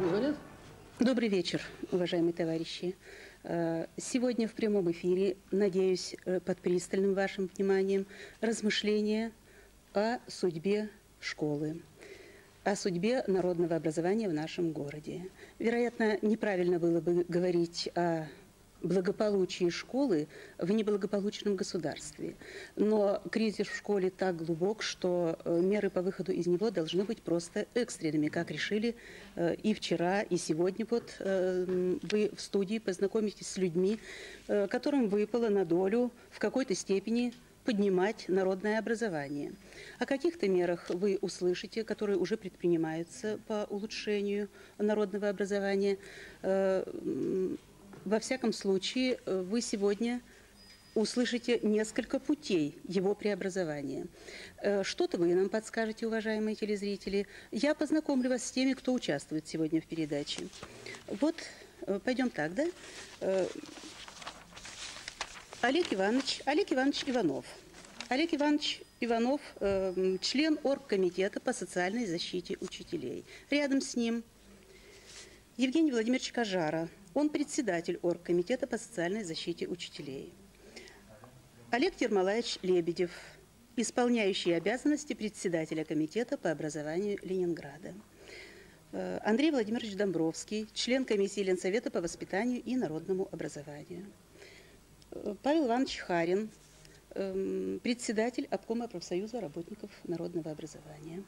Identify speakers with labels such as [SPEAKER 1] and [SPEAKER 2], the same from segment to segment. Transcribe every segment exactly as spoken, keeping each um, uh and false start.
[SPEAKER 1] Говорят?
[SPEAKER 2] Добрый вечер, уважаемые товарищи. Сегодня в прямом эфире, надеюсь, под пристальным вашим вниманием, размышления о судьбе школы, о судьбе народного образования в нашем городе. Вероятно, неправильно было бы говорить о благополучии школы в неблагополучном государстве. Но кризис в школе так глубок, что меры по выходу из него должны быть просто экстренными, как решили и вчера, и сегодня. Вот вы в студии познакомитесь с людьми, которым выпало на долю в какой-то степени поднимать народное образование. О каких-то мерах вы услышите, которые уже предпринимаются по улучшению народного образования. Во всяком случае, вы сегодня услышите несколько путей его преобразования. Что-то вы нам подскажете, уважаемые телезрители. Я познакомлю вас с теми, кто участвует сегодня в передаче. Вот, пойдем так, да? Олег Иванович, Олег Иванович Иванов. Олег Иванович Иванов, член оргкомитета по социальной защите учителей. Рядом с ним Евгений Владимирович Кожара. Он председатель оргкомитета по социальной защите учителей. Олег Термалаевич Лебедев, исполняющий обязанности председателя комитета по образованию Ленинграда. Андрей Владимирович Домбровский, член комиссии Ленсовета по воспитанию и народному образованию. Павел Иванович Харин, председатель обкома профсоюза работников народного образования.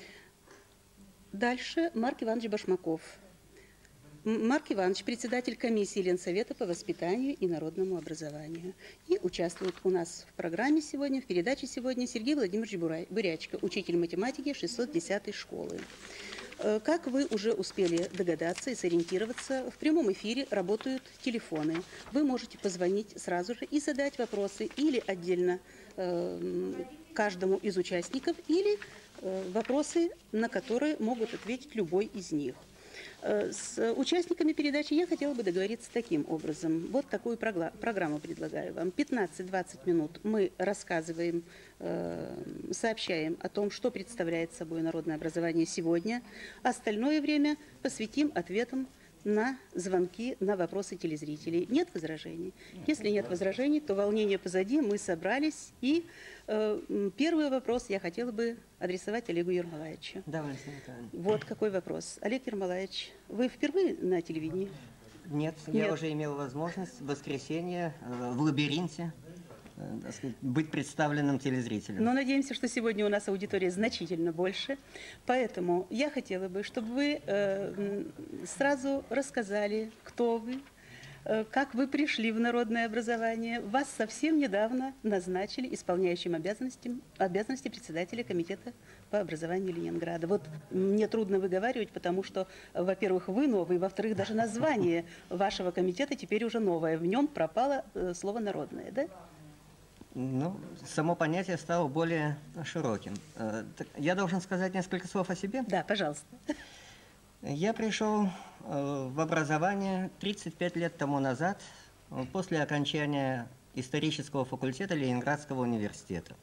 [SPEAKER 2] Дальше Марк Иванович Башмаков. Марк Иванович, председатель комиссии Ленсовета по воспитанию и народному образованию. И участвует у нас в программе сегодня, в передаче сегодня Сергей Владимирович Бурячко, учитель математики шестьсот десятой школы. Как вы уже успели догадаться и сориентироваться, в прямом эфире работают телефоны. Вы можете позвонить сразу же и задать вопросы или отдельно э, каждому из участников, или э, вопросы, на которые могут ответить любой из них. С участниками передачи я хотела бы договориться таким образом. Вот такую программу предлагаю вам. пятнадцать-двадцать минут мы рассказываем, сообщаем о том, что представляет собой народное образование сегодня. Остальное время посвятим ответам на звонки, на вопросы телезрителей. Нет возражений? Если нет возражений, то волнение позади, мы собрались. И э, первый вопрос я хотела бы адресовать Олегу Ермолаевичу.
[SPEAKER 3] Да, Валентина. Вот
[SPEAKER 2] какой вопрос. Олег Ермолаевич, вы впервые на телевидении?
[SPEAKER 3] Нет,
[SPEAKER 2] Нет.
[SPEAKER 3] Я уже имел возможность в воскресенье э, в лабиринте э, так сказать, быть представленным телезрителям.
[SPEAKER 2] Но надеемся, что сегодня у нас аудитория значительно больше. Поэтому я хотела бы, чтобы вы э, сразу рассказали, кто вы, э, как вы пришли в народное образование. Вас совсем недавно назначили исполняющим обязанности, обязанности председателя комитета по образованию Ленинграда. Вот мне трудно выговаривать, потому что, во-первых, вы новый, во-вторых, даже название вашего комитета теперь уже новое. В нем пропало э, слово «народное», да?
[SPEAKER 3] Ну, само понятие стало более широким. Я должен сказать несколько слов о себе?
[SPEAKER 2] Да, пожалуйста.
[SPEAKER 3] Я пришел в образование тридцать пять лет тому назад, после окончания исторического факультета Ленинградского университета.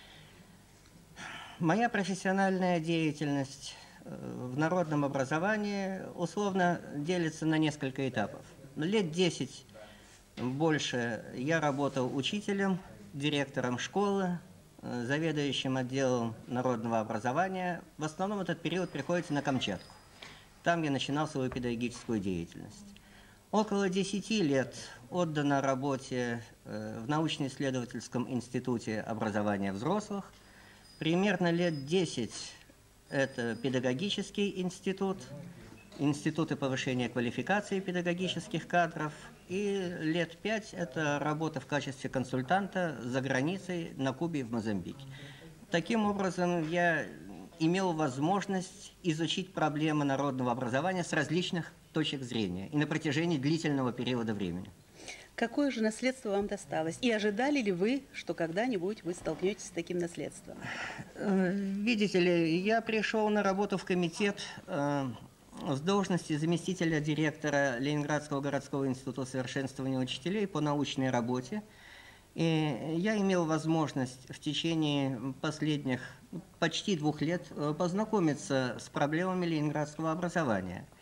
[SPEAKER 3] Моя профессиональная деятельность в народном образовании условно делится на несколько этапов. Лет десять больше я работал учителем, директором школы, заведующим отделом народного образования. В основном этот период приходится на Камчатку. Там я начинал свою педагогическую деятельность. Около десяти лет отдано работе в научно-исследовательском институте образования взрослых. Примерно лет десять это педагогический институт, институты повышения квалификации педагогических кадров, и лет пять это работа в качестве консультанта за границей на Кубе и в Мозамбике. Таким образом, я имел возможность изучить проблемы народного образования с различных точек зрения и на протяжении длительного периода времени.
[SPEAKER 2] Какое же наследство вам досталось? И ожидали ли вы, что когда-нибудь вы столкнетесь с таким наследством?
[SPEAKER 3] Видите ли, я пришел на работу в комитет э, с должности заместителя директора Ленинградского городского института совершенствования учителей по научной работе. И я имел возможность в течение последних почти двух лет познакомиться с проблемами ленинградского образования.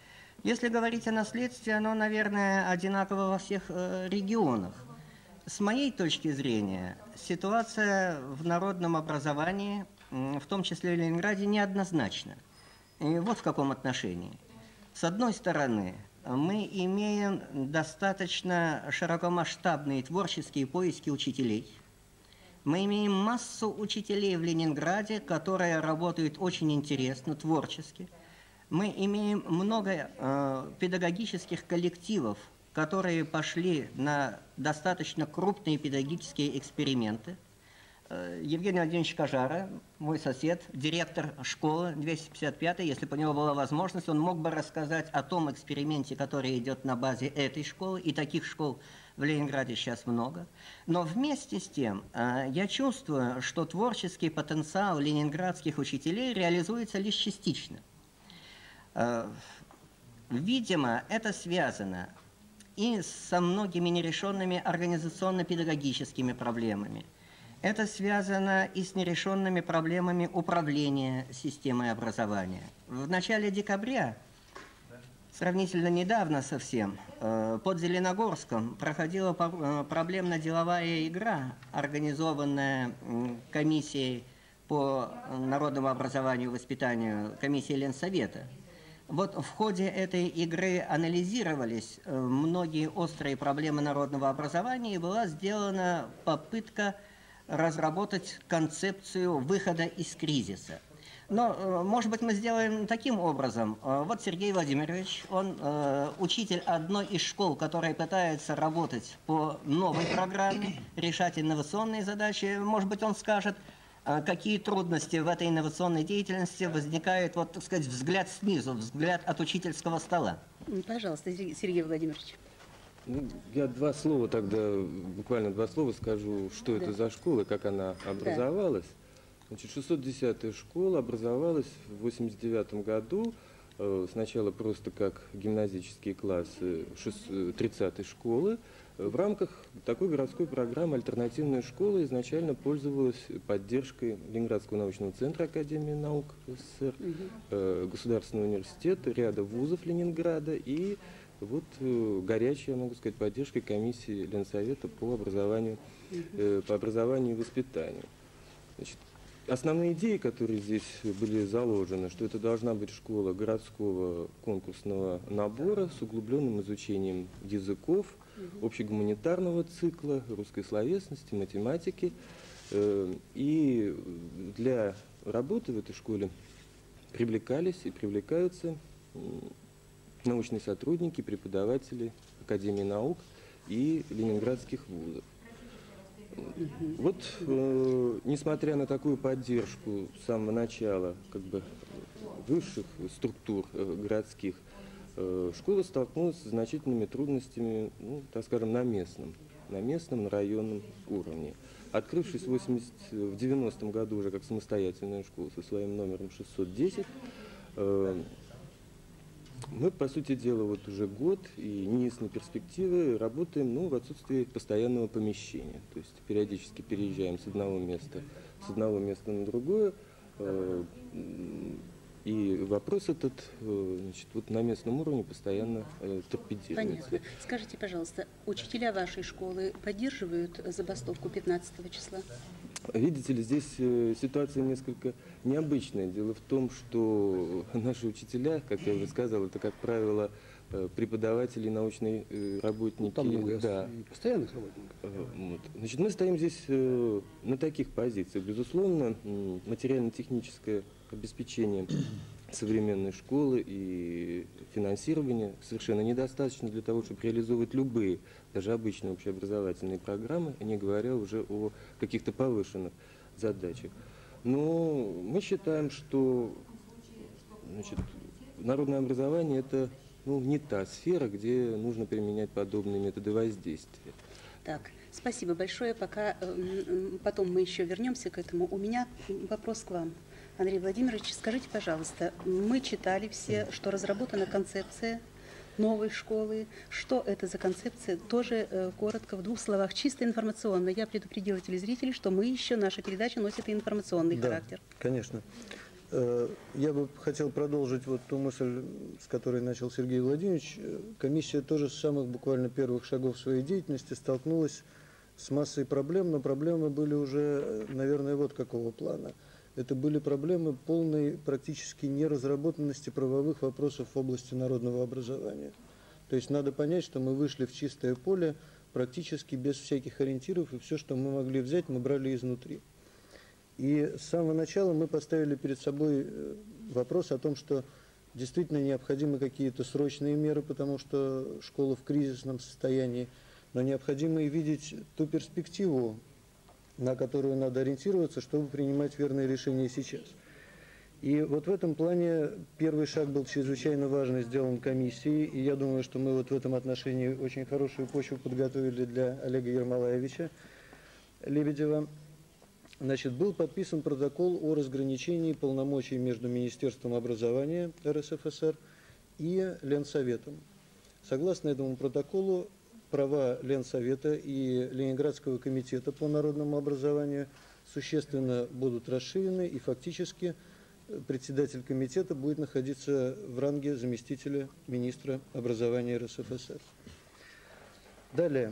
[SPEAKER 3] Если говорить о наследстве, оно, наверное, одинаково во всех э, регионах. С моей точки зрения, ситуация в народном образовании, в том числе в Ленинграде, неоднозначна. И вот в каком отношении. С одной стороны, мы имеем достаточно широкомасштабные творческие поиски учителей. Мы имеем массу учителей в Ленинграде, которые работают очень интересно, творчески. Мы имеем много э, педагогических коллективов, которые пошли на достаточно крупные педагогические эксперименты. Евгений Владимирович Кажара, мой сосед, директор школы двести пятьдесят пятой, если бы у него была возможность, он мог бы рассказать о том эксперименте, который идет на базе этой школы, и таких школ в Ленинграде сейчас много. Но вместе с тем я чувствую, что творческий потенциал ленинградских учителей реализуется лишь частично. Видимо, это связано и со многими нерешенными организационно-педагогическими проблемами. Это связано и с нерешенными проблемами управления системой образования. В начале декабря, сравнительно недавно совсем, под Зеленогорском проходила проблемно-деловая игра, организованная комиссией по народному образованию и воспитанию, комиссией Ленсовета. Вот в ходе этой игры анализировались многие острые проблемы народного образования, и была сделана попытка разработать концепцию выхода из кризиса. Но, может быть, мы сделаем таким образом. Вот Сергей Владимирович, он э, учитель одной из школ, которая пытается работать по новой программе, решать инновационные задачи. Может быть, он скажет, какие трудности в этой инновационной деятельности возникают, вот, так сказать, взгляд снизу, взгляд от учительского стола.
[SPEAKER 2] Пожалуйста, Сергей Владимирович.
[SPEAKER 1] Ну, я два слова тогда, буквально два слова скажу, что да. это за школа, как она образовалась. Да. Значит, шестьсот десятая школа образовалась в восемьдесят девятом году, э, сначала просто как гимназические классы тридцатой школы. В рамках такой городской программы «Альтернативная школа» изначально пользовалась поддержкой Ленинградского научного центра Академии наук СССР, угу. э, Государственного университета, ряда вузов Ленинграда и вот э, горячая, могу сказать, поддержкой комиссии Ленсовета по образованию, э, по образованию и воспитанию. Значит, основные идеи, которые здесь были заложены, что это должна быть школа городского конкурсного набора с углубленным изучением языков, общегуманитарного цикла, русской словесности, математики. И для работы в этой школе привлекались и привлекаются научные сотрудники, преподаватели Академии наук и ленинградских вузов. Вот, э, несмотря на такую поддержку с самого начала как бы, высших структур э, городских, школа столкнулась с значительными трудностями, ну, так скажем, на местном, на местном, на районном уровне. Открывшись в, восьмидесятом, в девяностом году уже как самостоятельная школа со своим номером шестьсот десять, э, мы, по сути дела, вот уже год и неясные перспективы работаем ну, в отсутствии постоянного помещения. То есть периодически переезжаем с одного места, с одного места на другое. Э, И вопрос этот значит, вот на местном уровне постоянно э, торпедируется.
[SPEAKER 2] Понятно. Скажите, пожалуйста, учителя вашей школы поддерживают забастовку пятнадцатого числа?
[SPEAKER 1] Видите ли, здесь э, ситуация несколько необычная. Дело в том, что наши учителя, как я уже сказал, это, как правило, э, преподаватели, научные э, работники.
[SPEAKER 4] Там много
[SPEAKER 1] да.
[SPEAKER 4] постоянных работников.
[SPEAKER 1] Э, вот. Значит, мы стоим здесь э, на таких позициях. Безусловно, материально-техническое обеспечение современной школы и финансирование совершенно недостаточно для того, чтобы реализовывать любые, даже обычные общеобразовательные программы, не говоря уже о каких-то повышенных задачах. Но мы считаем, что значит, народное образование – это ну, не та сфера, где нужно применять подобные методы воздействия.
[SPEAKER 2] Так, спасибо большое. Пока, потом мы еще вернемся к этому. У меня вопрос к вам. Андрей Владимирович, скажите, пожалуйста, мы читали все, что разработана концепция новой школы. Что это за концепция? Тоже э, коротко, в двух словах, чисто информационно. Я предупредила телезрителей, что мы еще, наша передача носит и информационный
[SPEAKER 4] да,
[SPEAKER 2] характер.
[SPEAKER 4] Конечно. Я бы хотел продолжить вот ту мысль, с которой начал Сергей Владимирович. Комиссия тоже с самых буквально первых шагов своей деятельности столкнулась с массой проблем, но проблемы были уже, наверное, вот какого плана. Это были проблемы полной практически неразработанности правовых вопросов в области народного образования. То есть надо понять, что мы вышли в чистое поле практически без всяких ориентиров, и все, что мы могли взять, мы брали изнутри. И с самого начала мы поставили перед собой вопрос о том, что действительно необходимы какие-то срочные меры, потому что школа в кризисном состоянии, но необходимо и видеть ту перспективу, на которую надо ориентироваться, чтобы принимать верные решения сейчас. И вот в этом плане первый шаг был чрезвычайно важный, сделан комиссией, и я думаю, что мы вот в этом отношении очень хорошую почву подготовили для Олега Ермолаевича Лебедева. Значит, был подписан протокол о разграничении полномочий между Министерством образования эр эс эф эс эр и Ленсоветом. Согласно этому протоколу, права Ленсовета и Ленинградского комитета по народному образованию существенно будут расширены, и фактически председатель комитета будет находиться в ранге заместителя министра образования эр эс эф эс эр. Далее.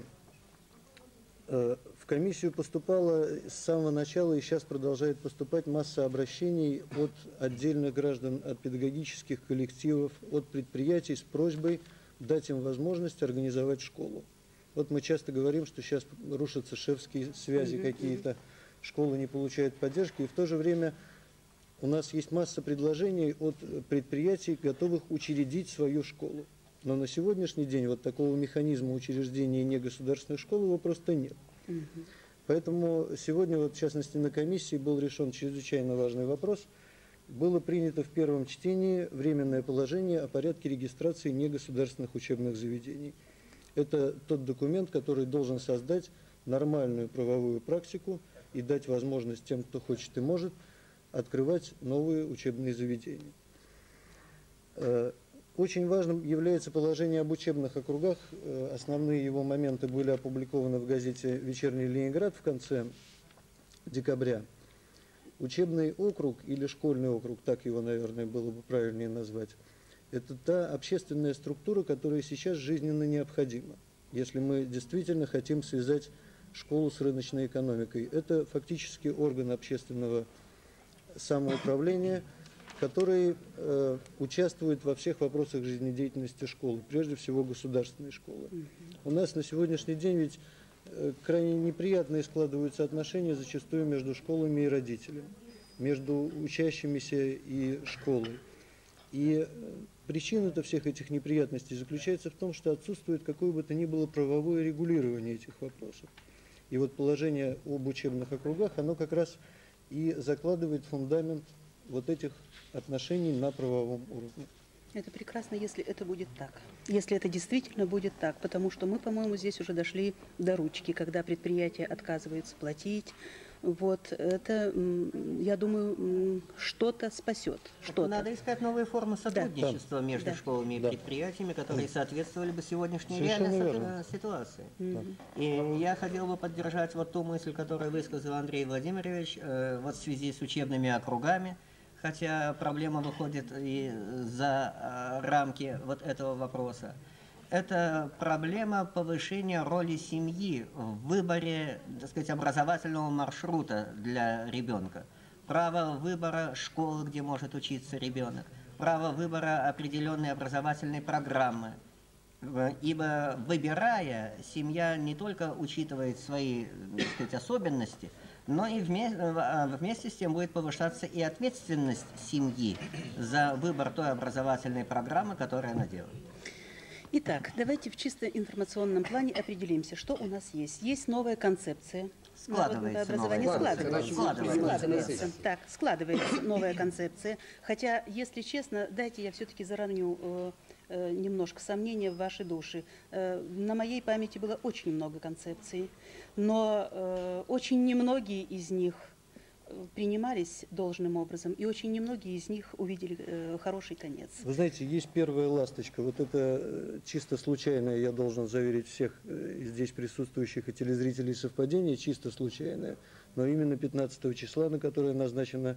[SPEAKER 4] В комиссию поступала с самого начала и сейчас продолжает поступать масса обращений от отдельных граждан, от педагогических коллективов, от предприятий с просьбой дать им возможность организовать школу. Вот мы часто говорим, что сейчас рушатся шефские связи какие-то, школы не получают поддержки, и в то же время у нас есть масса предложений от предприятий, готовых учредить свою школу. Но на сегодняшний день вот такого механизма учреждения негосударственных школ его просто нет. Угу. Поэтому сегодня, вот, в частности, на комиссии был решен чрезвычайно важный вопрос. Было принято в первом чтении временное положение о порядке регистрации негосударственных учебных заведений. Это тот документ, который должен создать нормальную правовую практику и дать возможность тем, кто хочет и может, открывать новые учебные заведения. Очень важным является положение об учебных округах. Основные его моменты были опубликованы в газете «Вечерний Ленинград» в конце декабря. Учебный округ или школьный округ, так его, наверное, было бы правильнее назвать, это та общественная структура, которая сейчас жизненно необходима, если мы действительно хотим связать школу с рыночной экономикой. Это фактически орган общественного самоуправления, который э, участвует во всех вопросах жизнедеятельности школы, прежде всего государственной школы. У нас на сегодняшний день ведь э, крайне неприятные складываются отношения зачастую между школами и родителями, между учащимися и школой. И причина-то всех этих неприятностей заключается в том, что отсутствует какое бы то ни было правовое регулирование этих вопросов. И вот положение об учебных округах, оно как раз и закладывает фундамент вот этих отношений на правовом уровне.
[SPEAKER 2] Это прекрасно, если это будет так. Если это действительно будет так, потому что мы, по-моему, здесь уже дошли до ручки, когда предприятия отказываются платить. Вот это, я думаю, что-то спасет. Что-то.
[SPEAKER 3] Надо искать новые формы сотрудничества, да, между да. школами и да. предприятиями, которые да. соответствовали бы сегодняшней реальной ситуации. Да. И я хотел бы поддержать вот ту мысль, которую высказал Андрей Владимирович, э, вот в связи с учебными округами, хотя проблема выходит и за э, рамки вот этого вопроса. Это проблема повышения роли семьи в выборе, так сказать, образовательного маршрута для ребенка. Право выбора школы, где может учиться ребенок. Право выбора определенной образовательной программы. Ибо выбирая, семья не только учитывает свои, так сказать, особенности, но и вместе, вместе с тем будет повышаться и ответственность семьи за выбор той образовательной программы, которую она делает.
[SPEAKER 2] Итак, давайте в чисто информационном плане определимся, что у нас есть. Есть новая концепция народного образования. Складывается. Складывается. складывается. Так, складывается новая концепция. Хотя, если честно, дайте я все-таки зараню э, э, немножко сомнения в вашей душе. Э, на моей памяти было очень много концепций, но э, очень немногие из них принимались должным образом, и очень немногие из них увидели э, хороший конец.
[SPEAKER 4] Вы знаете, есть первая ласточка. Вот это чисто случайное, я должен заверить всех э, здесь присутствующих и телезрителей, совпадение чисто случайное, но именно пятнадцатого числа, на которое назначена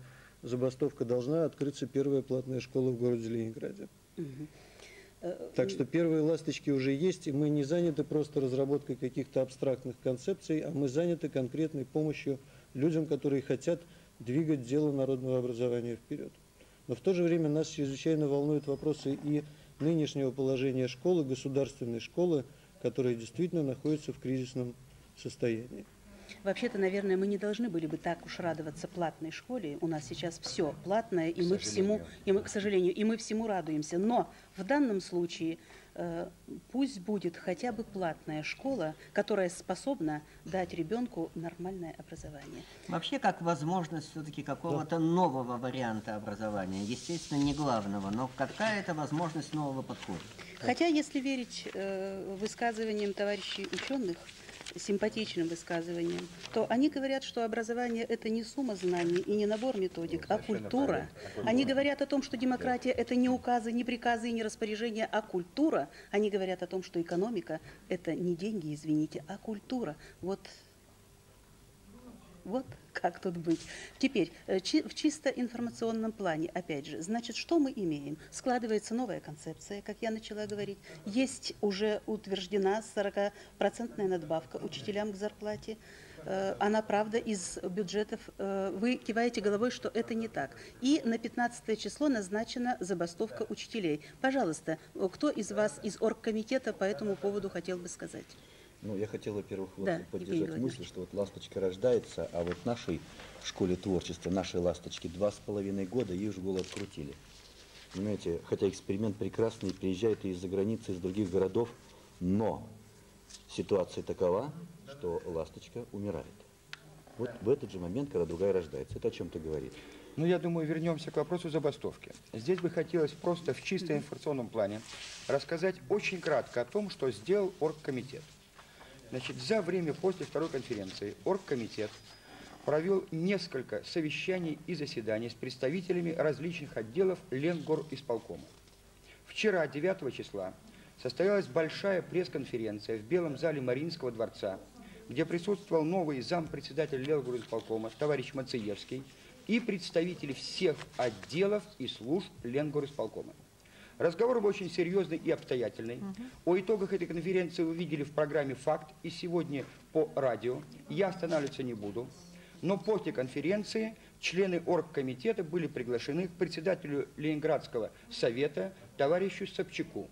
[SPEAKER 4] забастовка должна открыться первая платная школа в городе Ленинграде. Так что первые ласточки уже есть, и мы не заняты просто разработкой каких-то абстрактных концепций, а мы заняты конкретной помощью людям, которые хотят двигать дело народного образования вперед. Но в то же время нас чрезвычайно волнуют вопросы и нынешнего положения школы, государственной школы, которая действительно находится в кризисном состоянии.
[SPEAKER 2] Вообще-то, наверное, мы не должны были бы так уж радоваться платной школе. У нас сейчас все платное, и мы всему, и мы, к сожалению, и мы всему радуемся. Но в данном случае э, пусть будет хотя бы платная школа, которая способна дать ребенку нормальное образование.
[SPEAKER 3] Вообще, как возможность все-таки какого-то нового варианта образования. Естественно, не главного, но какая-то возможность нового подхода.
[SPEAKER 2] Хотя, если верить э, высказываниям товарищей ученых, симпатичным высказыванием, то они говорят, что образование – это не сумма знаний и не набор методик, а культура. Они говорят о том, что демократия – это не указы, не приказы и не распоряжения, а культура. Они говорят о том, что экономика – это не деньги, извините, а культура. Вот, вот как тут быть. Теперь, в чисто информационном плане, опять же, значит, что мы имеем? Складывается новая концепция, как я начала говорить. Есть уже утверждена сорокапроцентная надбавка учителям к зарплате. Она, правда, из бюджетов. Вы киваете головой, что это не так. И на пятнадцатое число назначена забастовка учителей. Пожалуйста, кто из вас из оргкомитета по этому поводу хотел бы сказать?
[SPEAKER 5] Ну, я хотел, во-первых, вот
[SPEAKER 2] Да,
[SPEAKER 5] поддержать мысль, что вот ласточка рождается, а вот нашей школе творчества, нашей ласточки, два с половиной года, ей уже голову открутили. Понимаете, хотя эксперимент прекрасный, приезжает и из-за границы, из других городов, но ситуация такова, что ласточка умирает. Вот в этот же момент, когда другая рождается. Это о чем-то говорит.
[SPEAKER 6] Ну, я думаю, вернемся к вопросу забастовки. Здесь бы хотелось просто в чисто информационном плане рассказать очень кратко о том, что сделал оргкомитет. Значит, за время после второй конференции оргкомитет провел несколько совещаний и заседаний с представителями различных отделов Ленгорисполкома. Вчера, девятого числа, состоялась большая пресс-конференция в Белом зале Мариинского дворца, где присутствовал новый зампредседатель Ленгорисполкома, товарищ Мациевский, и представители всех отделов и служб Ленгорисполкома. Разговор был очень серьезный и обстоятельный. Угу. О итогах этой конференции вы видели в программе «Факт» и сегодня по радио. Я останавливаться не буду. Но после конференции члены оргкомитета были приглашены к председателю Ленинградского совета товарищу Собчаку.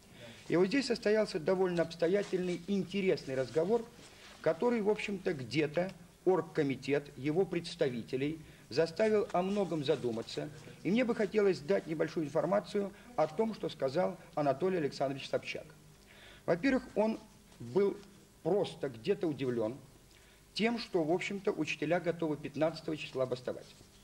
[SPEAKER 6] И вот здесь состоялся довольно обстоятельный и интересный разговор, который, в общем-то, где-то оргкомитет, его представителей, заставил о многом задуматься. И мне бы хотелось дать небольшую информацию о том, что сказал Анатолий Александрович Собчак. Во-первых, он был просто где-то удивлен тем, что, в общем-то, учителя готовы пятнадцатого числа бастовать.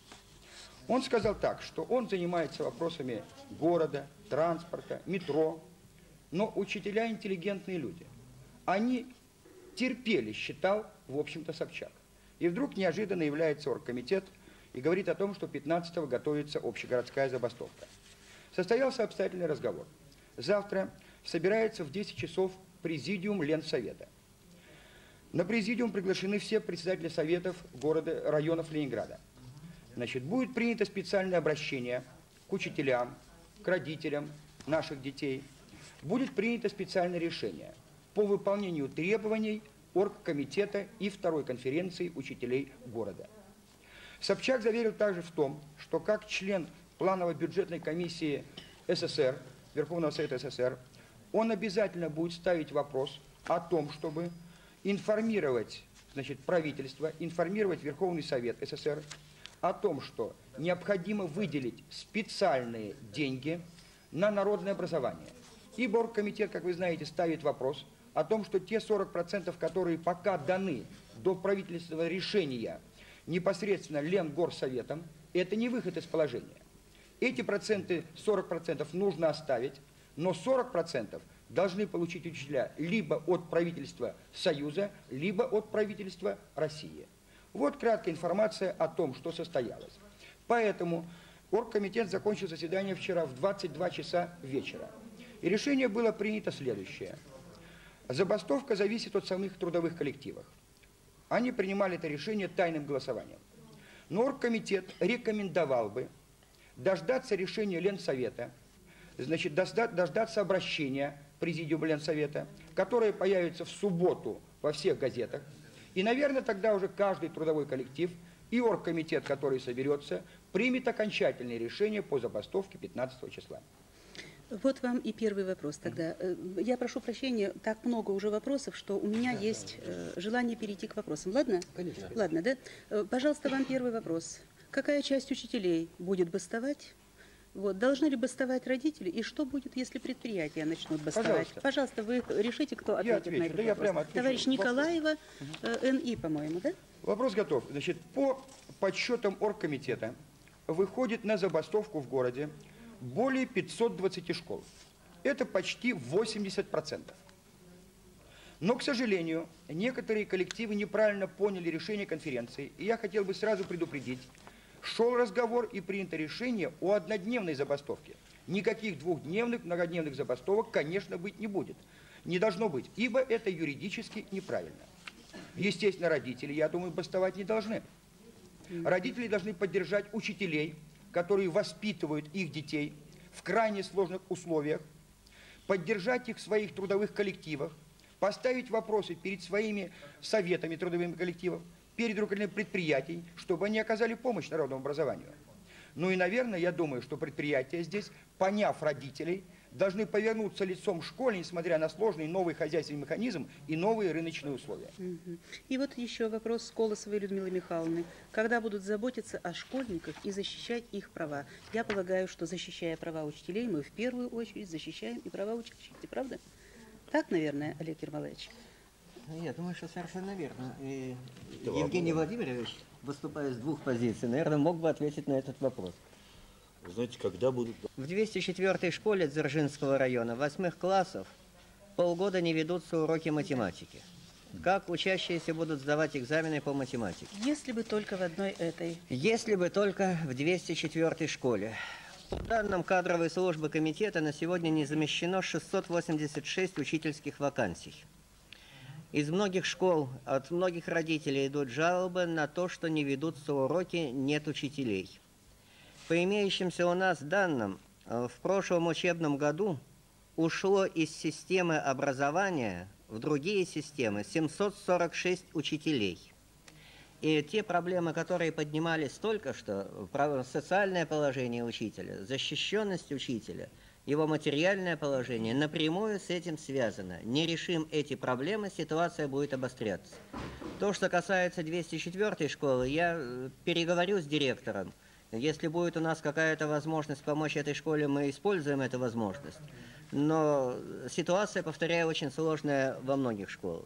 [SPEAKER 6] Он сказал так, что он занимается вопросами города, транспорта, метро, но учителя интеллигентные люди. Они терпели, считал, в общем-то, Собчак. И вдруг неожиданно является оргкомитет и говорит о том, что пятнадцатого готовится общегородская забастовка. Состоялся обстоятельный разговор. Завтра собирается в десять часов президиум Ленсовета. На президиум приглашены все председатели советов города, районов Ленинграда. Значит, будет принято специальное обращение к учителям, к родителям наших детей. Будет принято специальное решение по выполнению требований оргкомитета и второй конференции учителей города. Собчак заверил также в том, что как член планово-бюджетной комиссии СССР, Верховного Совета СССР, он обязательно будет ставить вопрос о том, чтобы информировать, значит, правительство, информировать Верховный Совет СССР о том, что необходимо выделить специальные деньги на народное образование. Ибо оргкомитет, как вы знаете, ставит вопрос о том, что те сорок процентов, которые пока даны до правительственного решения непосредственно Ленгорсоветом, это не выход из положения. Эти проценты, сорок процентов нужно оставить, но сорок процентов должны получить учителя либо от правительства Союза, либо от правительства России. Вот краткая информация о том, что состоялось. Поэтому оргкомитет закончил заседание вчера в двадцать два часа вечера. И решение было принято следующее. Забастовка зависит от самих трудовых коллективов. Они принимали это решение тайным голосованием. Но оргкомитет рекомендовал бы дождаться решения Ленсовета, значит, дождаться обращения Президиума Ленсовета, которое появится в субботу во всех газетах. И, наверное, тогда уже каждый трудовой коллектив и оргкомитет, который соберется, примет окончательное решение по забастовке пятнадцатого числа.
[SPEAKER 2] Вот вам и первый вопрос тогда. Я прошу прощения, так много уже вопросов, что у меня есть желание перейти к вопросам. Ладно?
[SPEAKER 1] Конечно.
[SPEAKER 2] Ладно, да? Пожалуйста, вам первый вопрос. Какая часть учителей будет бастовать? Вот. Должны ли бастовать родители? И что будет, если предприятия начнут бастовать?
[SPEAKER 6] Пожалуйста,
[SPEAKER 2] Пожалуйста, вы решите, кто ответит
[SPEAKER 6] отвечу.
[SPEAKER 2] на этот
[SPEAKER 6] Да я
[SPEAKER 2] вопрос.
[SPEAKER 6] прямо отвечу.
[SPEAKER 2] Товарищ Николаева, э, эн и, по-моему, да?
[SPEAKER 6] Вопрос готов. Значит, по подсчетам оргкомитета выходит на забастовку в городе более пятисот двадцати школ. Это почти восемьдесят процентов. Но, к сожалению, некоторые коллективы неправильно поняли решение конференции. И я хотел бы сразу предупредить, шел разговор и принято решение о однодневной забастовке. Никаких двухдневных, многодневных забастовок, конечно, быть не будет. Не должно быть, ибо это юридически неправильно. Естественно, родители, я думаю, бастовать не должны. Родители должны поддержать учителей, которые воспитывают их детей в крайне сложных условиях, поддержать их в своих трудовых коллективах, поставить вопросы перед своими советами трудовых коллективов, перед руководителями предприятий, чтобы они оказали помощь народному образованию. Ну и, наверное, я думаю, что предприятия здесь, поняв родителей, должны повернуться лицом к школе, несмотря на сложный новый хозяйственный механизм и новые рыночные условия.
[SPEAKER 2] И вот еще вопрос Колосовой Людмилы Михайловны. Когда будут заботиться о школьниках и защищать их права? Я полагаю, что защищая права учителей, мы в первую очередь защищаем и права учащихся, правда? Так, наверное, Олег Ермолаевич?
[SPEAKER 3] Я думаю, что совершенно верно. И Евгений Владимирович, выступая с двух позиций, наверное, мог бы ответить на этот вопрос.
[SPEAKER 5] Знаете, когда будут...
[SPEAKER 3] В двести четвёртой школе Дзержинского района восьмых классов полгода не ведутся уроки математики. Как учащиеся будут сдавать экзамены по математике?
[SPEAKER 2] Если бы только в одной этой.
[SPEAKER 3] Если бы только в двести четвёртой школе. По данным кадровой службы комитета, на сегодня не замещено шестьсот восемьдесят шесть учительских вакансий. Из многих школ, от многих родителей идут жалобы на то, что не ведутся уроки, нет учителей. По имеющимся у нас данным, в прошлом учебном году ушло из системы образования в другие системы семьсот сорок шесть учителей. И те проблемы, которые поднимались только что, социальное положение учителя, защищенность учителя, его материальное положение, напрямую с этим связано. Не решим эти проблемы, ситуация будет обостряться. То, что касается двести четвёртой школы, я переговорю с директором. Если будет у нас какая-то возможность помочь этой школе, мы используем эту возможность. Но ситуация, повторяю, очень сложная во многих школах.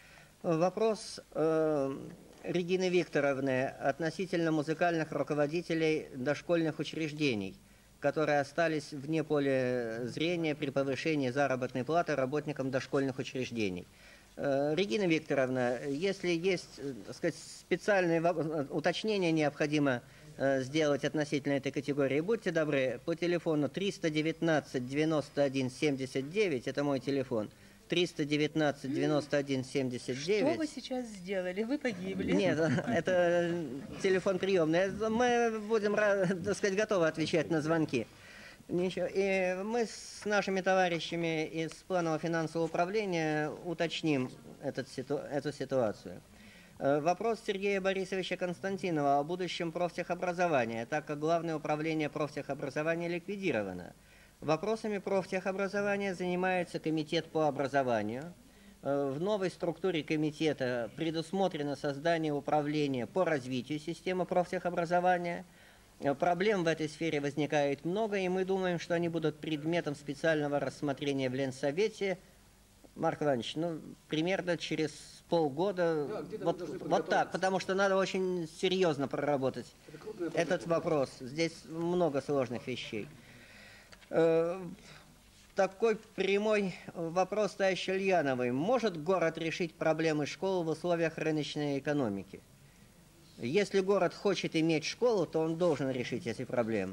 [SPEAKER 3] Вопрос э, Регины Викторовны относительно музыкальных руководителей дошкольных учреждений, которые остались вне поля зрения при повышении заработной платы работникам дошкольных учреждений. Э, Регина Викторовна, если есть, так сказать, специальные уточнения необходимо сделать относительно этой категории, будьте добры, по телефону триста девятнадцать девяносто один семьдесят девять, это мой телефон, триста девятнадцать девяносто один семьдесет девять.
[SPEAKER 2] Что вы сейчас сделали? Вы погибли?
[SPEAKER 3] Нет, это телефон приемный. Мы будем, так сказать, готовы отвечать на звонки. Ничего. И мы с нашими товарищами из планового финансового управления уточним этот, эту ситуацию. Вопрос Сергея Борисовича Константинова о будущем профтехобразования, так как Главное управление профтехобразования ликвидировано. Вопросами профтехобразования занимается комитет по образованию. В новой структуре комитета предусмотрено создание управления по развитию системы профтехобразования. Проблем в этой сфере возникает много, и мы думаем, что они будут предметом специального рассмотрения в Ленсовете. Марк Иванович, ну, примерно через полгода, да, вот, вот так, потому что надо очень серьезно проработать этот вопрос. Здесь много сложных вещей. Э, такой прямой вопрос товарища Ульяновой. Может город решить проблемы школ в условиях рыночной экономики? Если город хочет иметь школу, то он должен решить эти проблемы.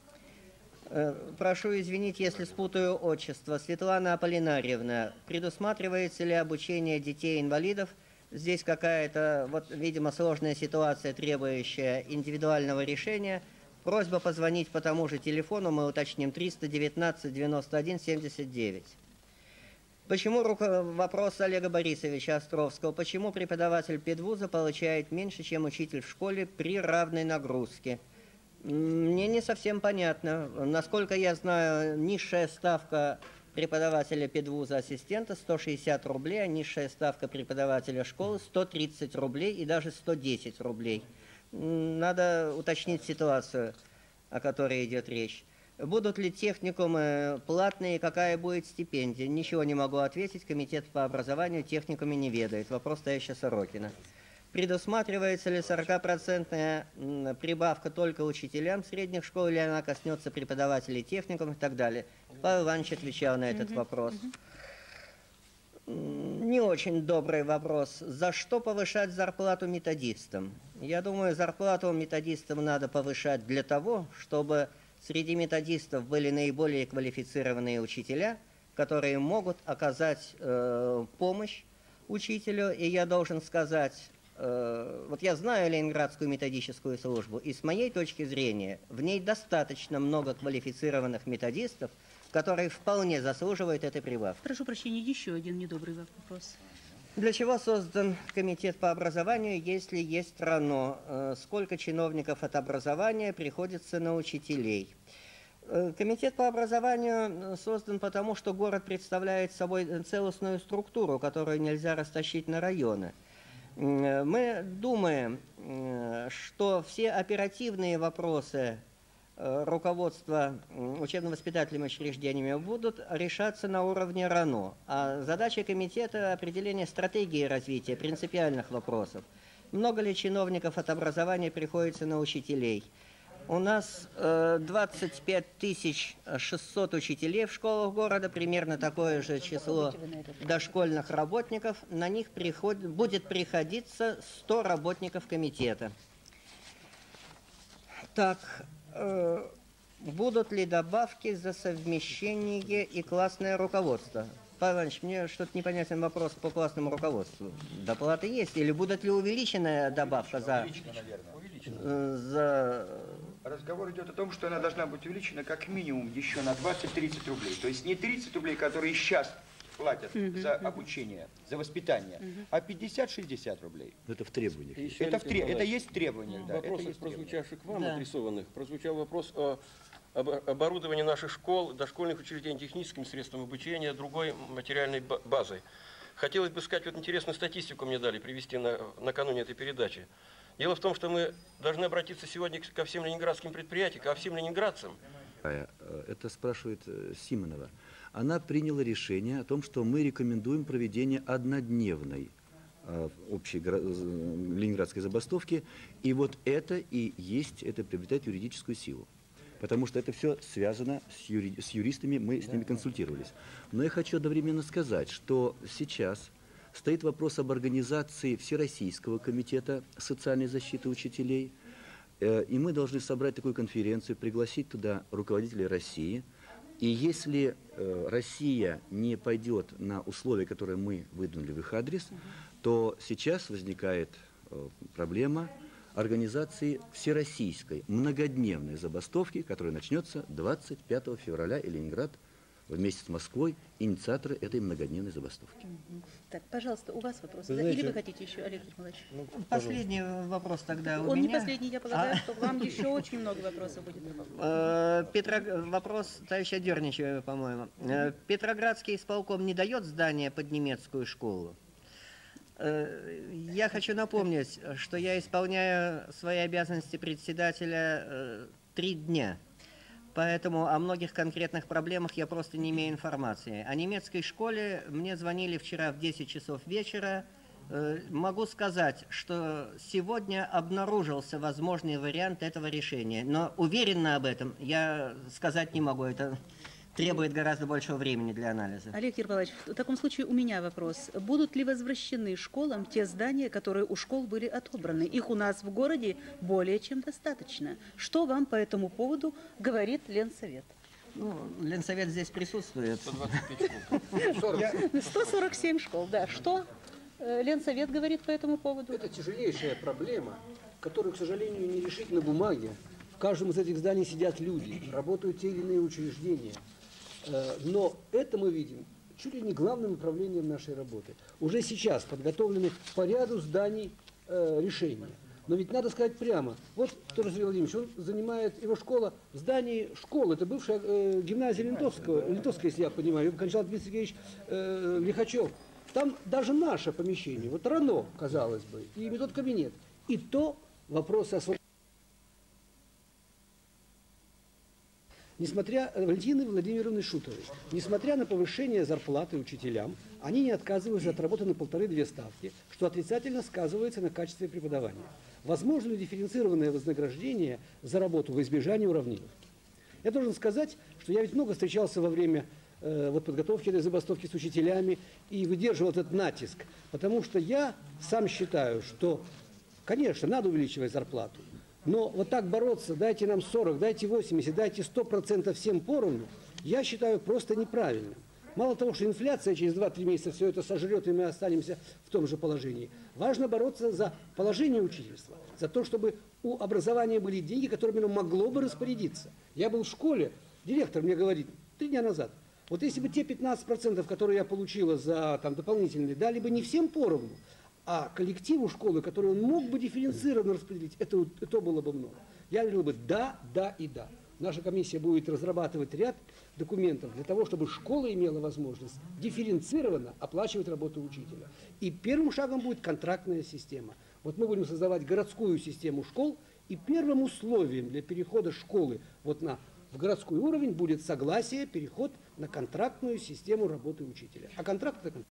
[SPEAKER 3] Прошу извинить, если спутаю отчество. Светлана Аполлинарьевна, предусматривается ли обучение детей-инвалидов Здесь какая-то, вот, видимо, сложная ситуация, требующая индивидуального решения. Просьба позвонить по тому же телефону, мы уточним, триста девятнадцать девяносто один семьдесят девять. Почему, вопрос Олега Борисовича Островского, почему преподаватель педвуза получает меньше, чем учитель в школе при равной нагрузке? Мне не совсем понятно. Насколько я знаю, низшая ставка преподавателя педвуза ассистента сто шестьдесят рублей, а низшая ставка преподавателя школы сто тридцать рублей и даже сто десять рублей. Надо уточнить ситуацию, о которой идет речь. Будут ли техникумы платные, какая будет стипендия? Ничего не могу ответить, комитет по образованию техникуме не ведает. Вопрос товарища Сорокина. Предусматривается ли сорокапроцентная прибавка только учителям средних школ, или она коснется преподавателей техникумов и так далее? Павел Иванович отвечал на этот вопрос. Не очень добрый вопрос. За что повышать зарплату методистам? Я думаю, зарплату методистам надо повышать для того, чтобы среди методистов были наиболее квалифицированные учителя, которые могут оказать э, помощь учителю. И я должен сказать, э, вот я знаю Ленинградскую методическую службу, и с моей точки зрения в ней достаточно много квалифицированных методистов, которые вполне заслуживают этой прибавки.
[SPEAKER 2] Прошу прощения, еще один недобрый вопрос.
[SPEAKER 3] Для чего создан комитет по образованию, если есть РАНО? Сколько чиновников от образования приходится на учителей? Комитет по образованию создан потому, что город представляет собой целостную структуру, которую нельзя растащить на районы. Мы думаем, что все оперативные вопросы руководства учебно-воспитательными учреждениями будут решаться на уровне РАНО. А задача комитета – определение стратегии развития принципиальных вопросов. Много ли чиновников от образования приходится на учителей? У нас э, двадцать пять тысяч шестьсот учителей в школах города, примерно такое же число дошкольных работников. На них приход... будет приходиться сто работников комитета. Так... Будут ли добавки за совмещение и классное руководство? Павел Иванович, мне что-то непонятен вопрос по классному руководству. Доплаты есть? Или будет ли увеличенная добавка за...
[SPEAKER 6] Увеличена, наверное.
[SPEAKER 3] за...
[SPEAKER 6] Разговор идет о том, что она должна быть увеличена как минимум еще на двадцать-тридцать рублей. То есть не тридцать рублей, которые сейчас платят uh-huh, за обучение, uh-huh. за воспитание, uh-huh. а пятьдесят-шестьдесят рублей.
[SPEAKER 5] Это в требованиях.
[SPEAKER 6] Это, в тре... это есть требования.
[SPEAKER 7] В
[SPEAKER 6] да,
[SPEAKER 7] вопросах, прозвучавших к вам,
[SPEAKER 3] да.
[SPEAKER 7] адресованных, прозвучал вопрос о об оборудовании наших школ, дошкольных учреждений техническими средствами обучения, другой материальной базой. Хотелось бы сказать, вот интересную статистику мне дали привести на, накануне этой передачи. Дело в том, что мы должны обратиться сегодня ко всем ленинградским предприятиям, ко всем ленинградцам.
[SPEAKER 5] Это спрашивает Симонова. Она приняла решение о том, что мы рекомендуем проведение однодневной э, общей ленинградской забастовки, и вот это и есть, это приобретает юридическую силу. Потому что это все связано с, юри, с юристами, мы с ними консультировались. Но я хочу одновременно сказать, что сейчас стоит вопрос об организации Всероссийского комитета социальной защиты учителей, э, и мы должны собрать такую конференцию, пригласить туда руководителей России. И если э, Россия не пойдет на условия, которые мы выдвинули в их адрес, то сейчас возникает э, проблема организации всероссийской многодневной забастовки, которая начнется двадцать пятого февраля, и Ленинград вместе с Москвой инициаторы этой многодневной забастовки.
[SPEAKER 2] Так, пожалуйста, у вас вопрос.
[SPEAKER 4] Вы
[SPEAKER 2] Да,
[SPEAKER 4] знаете,
[SPEAKER 2] или вы хотите еще, Олег Николаевич?
[SPEAKER 4] Ну,
[SPEAKER 3] Последний вопрос тогда у
[SPEAKER 2] Он
[SPEAKER 3] меня.
[SPEAKER 2] не последний, я полагаю,
[SPEAKER 3] А.
[SPEAKER 2] что вам еще очень много вопросов будет.
[SPEAKER 3] Э, Петро... Вопрос товарища Дерничева, по-моему. Э, Петроградский исполком не дает здание под немецкую школу? Э, Я хочу напомнить, что я исполняю свои обязанности председателя э, три дня. Поэтому о многих конкретных проблемах я просто не имею информации. О немецкой школе мне звонили вчера в десять часов вечера. Э, Могу сказать, что сегодня обнаружился возможный вариант этого решения. Но уверенно об этом я сказать не могу. Это требует гораздо большего времени для анализа.
[SPEAKER 2] Олег Ерболович, в таком случае у меня вопрос. Будут ли возвращены школам те здания, которые у школ были отобраны? Их у нас в городе более чем достаточно. Что вам по этому поводу говорит Ленсовет?
[SPEAKER 3] Ну, Ленсовет здесь присутствует.
[SPEAKER 7] сто двадцать пять школ.
[SPEAKER 2] сто сорок семь школ, да. Что? э, Ленсовет говорит по этому поводу?
[SPEAKER 8] Это тяжелейшая проблема, которую, к сожалению, не решить на бумаге. В каждом из этих зданий сидят люди, работают те или иные учреждения. Э, Но это мы видим чуть ли не главным направлением нашей работы. Уже сейчас подготовлены по ряду зданий э, решения. Но ведь надо сказать прямо, вот тоже Сергей Владимирович, он занимает, его школа в здании школы, это бывшая э, гимназия Лентовского, Лентовская, если я понимаю, ее кончал Дмитрий Сергеевич э, Лихачев. Там даже наше помещение, вот РАНО, казалось бы, и метод кабинет, и то вопросы о свободе. Несмотря, Валентины Владимировны Шутовой, несмотря на повышение зарплаты учителям, они не отказываются от работы на полторы-две ставки, что отрицательно сказывается на качестве преподавания. Возможно ли дифференцированное вознаграждение за работу во избежание уравниловки? Я должен сказать, что я ведь много встречался во время э, вот, подготовки этой забастовки с учителями и выдерживал этот натиск, потому что я сам считаю, что, конечно, надо увеличивать зарплату, но вот так бороться, дайте нам сорок, дайте восемьдесят, дайте сто процентов всем поровну, я считаю просто неправильным. Мало того, что инфляция через два-три месяца все это сожрет, и мы останемся в том же положении. Важно бороться за положение учительства, за то, чтобы у образования были деньги, которыми оно могло бы распорядиться. Я был в школе, директор мне говорит, три дня назад, вот если бы те пятнадцать процентов, которые я получила за там, дополнительные, дали бы не всем поровну, а коллективу школы, который он мог бы дифференцированно распределить, это, это было бы много. Я говорил бы да, да и да. Наша комиссия будет разрабатывать ряд документов для того, чтобы школа имела возможность дифференцированно оплачивать работу учителя. И первым шагом будет контрактная система. Вот мы будем создавать городскую систему школ, и первым условием для перехода школы вот на, в городской уровень будет согласие, переход на контрактную систему работы учителя. А контракт это